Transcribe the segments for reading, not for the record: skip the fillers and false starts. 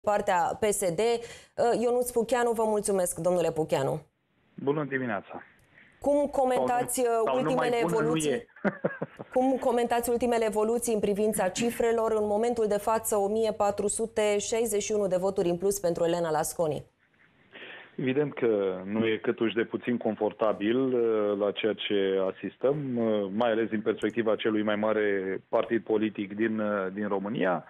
partea PSD. Ionuț Pucheanu, vă mulțumesc, domnule Pucheanu. Bună dimineața! Cum comentați ultimele evoluții? Cum comentați ultimele evoluții în privința cifrelor? În momentul de față, 1461 de voturi în plus pentru Elena Lasconi. Evident că nu e câtuși de puțin confortabil la ceea ce asistăm, mai ales din perspectiva celui mai mare partid politic din România.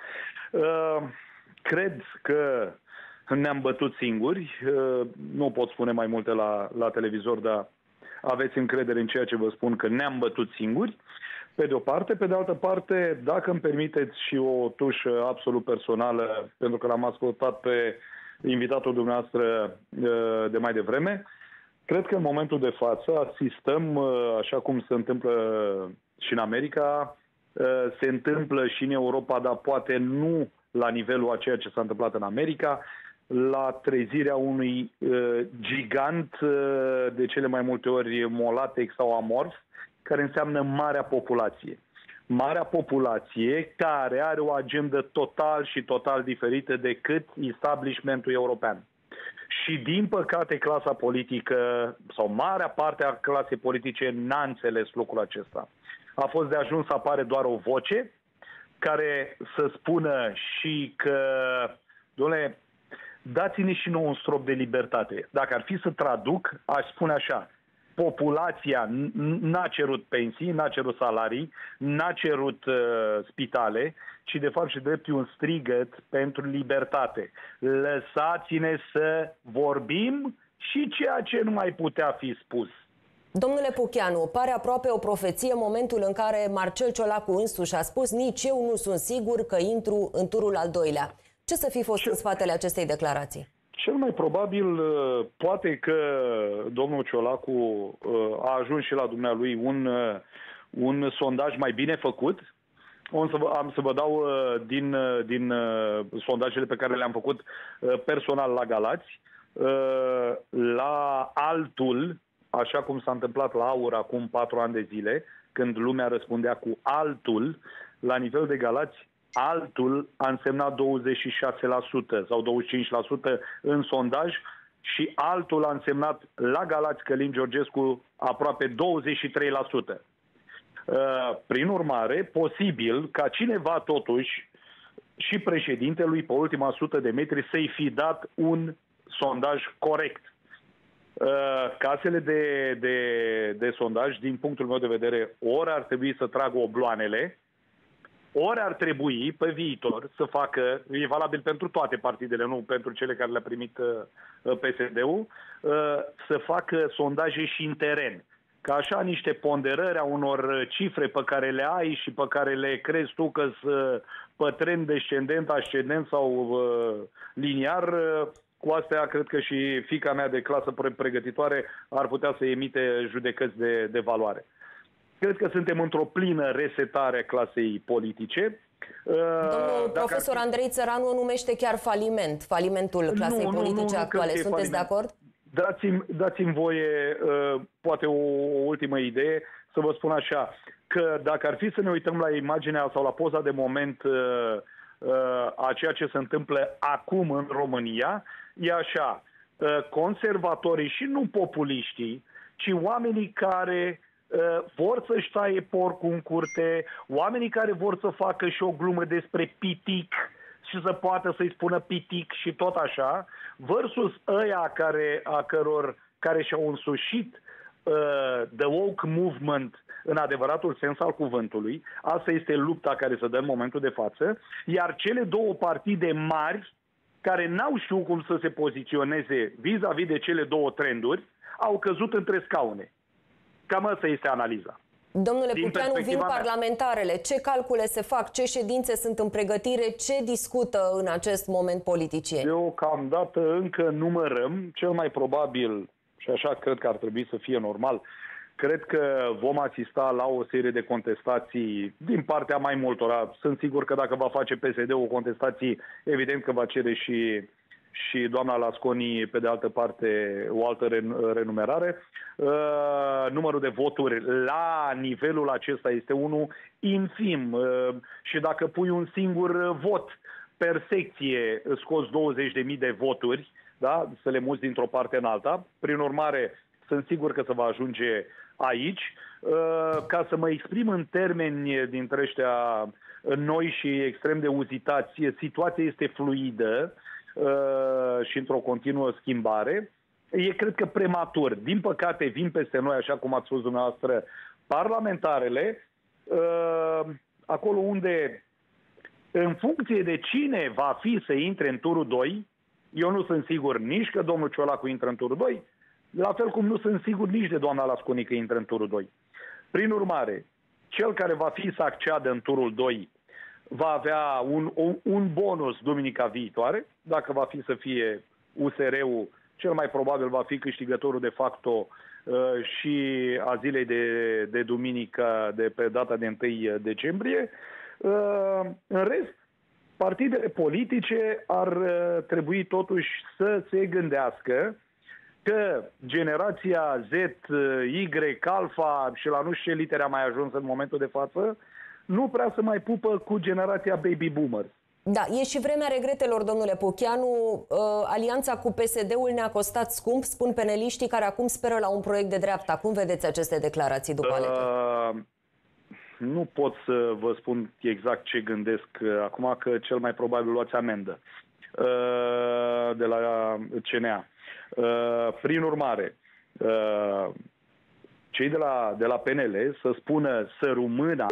Cred că ne-am bătut singuri. Nu pot spune mai multe la televizor, dar aveți încredere în ceea ce vă spun, că ne-am bătut singuri, pe de o parte. Pe de altă parte, dacă îmi permiteți și o tușă absolut personală, pentru că l-am ascultat pe invitatul dumneavoastră de mai devreme, cred că în momentul de față asistăm, așa cum se întâmplă și în America, se întâmplă și în Europa, dar poate nu la nivelul a ceea ce s-a întâmplat în America, la trezirea unui gigant, de cele mai multe ori molatex sau amorf, care înseamnă marea populație. Marea populație care are o agendă total diferită decât establishmentul european. Și din păcate clasa politică, sau marea parte a clasei politice, n-a înțeles lucrul acesta. A fost de ajuns să apare doar o voce care să spună și că, dom'le, dați-ne și nouă un strop de libertate. Dacă ar fi să traduc, aș spune așa: populația n-a cerut pensii, n-a cerut salarii, n-a cerut spitale, ci de fapt și drept un strigăt pentru libertate. Lăsați-ne să vorbim și ceea ce nu mai putea fi spus. Domnule Pucheanu, pare aproape o profeție momentul în care Marcel Ciolacu însuși a spus: nici eu nu sunt sigur că intru în turul al doilea. Ce să fi fost în spatele acestei declarații? Cel mai probabil, poate că domnul Ciolacu a ajuns și la dumnealui un sondaj mai bine făcut. Am să vă dau din sondajele pe care le-am făcut personal la Galați. La altul, așa cum s-a întâmplat la Aur acum 4 ani de zile, când lumea răspundea cu altul, la nivel de Galați, altul a însemnat 26% sau 25% în sondaj și altul a însemnat la Galați Călin Georgescu aproape 23%. Prin urmare, posibil ca cineva totuși, și președintelui, pe ultima 100 de metri, să-i fi dat un sondaj corect. Casele de sondaj, din punctul meu de vedere, ori ar trebui să tragă obloanele, ori ar trebui pe viitor să facă, e valabil pentru toate partidele, nu pentru cele care le-a primit PSD-ul, să facă sondaje și în teren. Ca așa niște ponderări a unor cifre pe care le ai și pe care le crezi tu că sunt pe trend descendent, ascendent sau liniar, cu astea cred că și fiica mea de clasă pregătitoare ar putea să emite judecăți de valoare. Cred că suntem într-o plină resetare a clasei politice. Domnul profesor Andrei Țăranu o numește chiar faliment, falimentul clasei politice actuale. Sunteți de acord? Dați-mi voie, poate o ultimă idee, să vă spun așa, că dacă ar fi să ne uităm la imaginea sau la poza de moment a ceea ce se întâmplă acum în România, e așa: conservatorii și nu populiștii, ci oamenii care vor să-și taie porcul în curte, oamenii care vor să facă și o glumă despre pitic și să poată să-i spună pitic și tot așa, versus ăia care și-au însușit the woke movement în adevăratul sens al cuvântului. Asta este lupta care se dă în momentul de față, iar cele două partide mari care n-au știut cum să se poziționeze vis-a-vis de cele două trenduri, au căzut între scaune. Cam asta este analiza. Domnule Pucheanu, vin parlamentarele. Ce calcule se fac? Ce ședințe sunt în pregătire? Ce discută în acest moment politicieni? Deocamdată încă numărăm. Cel mai probabil, și așa cred că ar trebui să fie normal, cred că vom asista la o serie de contestații din partea mai multora. Sunt sigur că dacă va face PSD-ul contestații, evident că va cere și doamna Lasconi, pe de altă parte, o altă renumerare. Numărul de voturi la nivelul acesta este unul infim. Și dacă pui un singur vot per secție scoți 20.000 de voturi, da? Să le muți dintr-o parte în alta. Prin urmare, sunt sigur că se va ajunge aici. Ca să mă exprim în termeni dintre ăștia noi și extrem de uzitați, situația este fluidă și într-o continuă schimbare. E, cred că, prematur. Din păcate, vin peste noi, așa cum ați spus dumneavoastră, parlamentarele, acolo unde, în funcție de cine va fi să intre în turul 2, eu nu sunt sigur nici că domnul Ciolacu intră în turul 2, la fel cum nu sunt sigur nici de doamna Lasconi că intră în turul 2. Prin urmare, cel care va fi să acceadă în turul 2 va avea un bonus duminica viitoare. Dacă va fi să fie USR-ul, cel mai probabil va fi câștigătorul de facto și a zilei de duminică, de pe data de 1 decembrie. În rest, partidele politice ar trebui totuși să se gândească că generația Z, Y, Alpha și la nu știu ce litere a mai ajuns în momentul de față, nu prea se mai pupă cu generația baby boomer. Da, e și vremea regretelor, domnule Pucheanu. Alianța cu PSD-ul ne-a costat scump, spun peneliștii care acum speră la un proiect de dreapta. Cum vedeți aceste declarații după alegeri? Nu pot să vă spun exact ce gândesc acum, că cel mai probabil luați amendă de la CNA. Prin urmare, cei de la PNL să spună sărumâna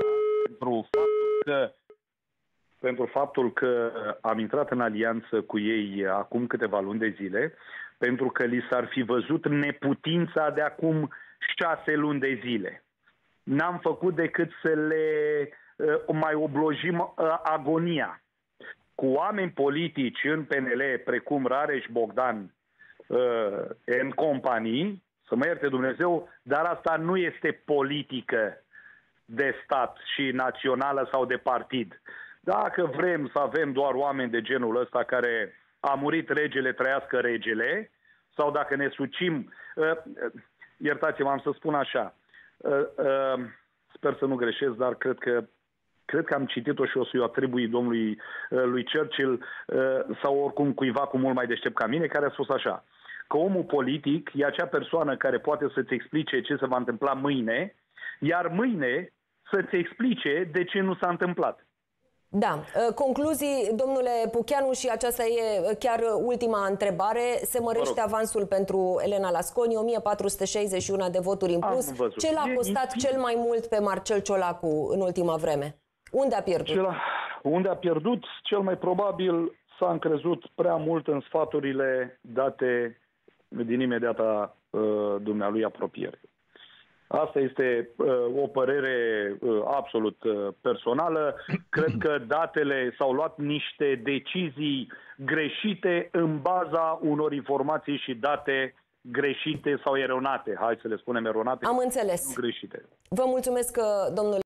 pentru faptul că am intrat în alianță cu ei acum câteva luni de zile, pentru că li s-ar fi văzut neputința de acum 6 luni de zile. N-am făcut decât să le mai oblojim agonia. Cu oameni politici în PNL, precum Rareș Bogdan în companii, să mă ierte Dumnezeu, dar asta nu este politică de stat și națională sau de partid. Dacă vrem să avem doar oameni de genul ăsta care a murit regele, trăiască regele, sau dacă ne sucim, iertați-mă, am să spun așa, sper să nu greșesc, dar cred că am citit-o și o să-i atribui domnului lui Churchill sau oricum cuiva cu mult mai deștept ca mine, care a spus așa, că omul politic e acea persoană care poate să-ți explice ce se va întâmpla mâine, iar mâine să-ți explice de ce nu s-a întâmplat. Da. Concluzii, domnule Pucheanu, și aceasta e chiar ultima întrebare. Se mărește avansul pentru Elena Lasconi, 1461 de voturi în plus. Ce l-a costat cel mai mult pe Marcel Ciolacu în ultima vreme? Unde a pierdut? Unde a pierdut, cel mai probabil s-a încrezut prea mult în sfaturile date din imediata dumnealui apropiere. Asta este o părere absolut personală. Cred că datele s-au luat niște decizii greșite în baza unor informații și date greșite sau eronate. Hai să le spunem eronate. Am înțeles. Nu greșite. Vă mulțumesc, domnule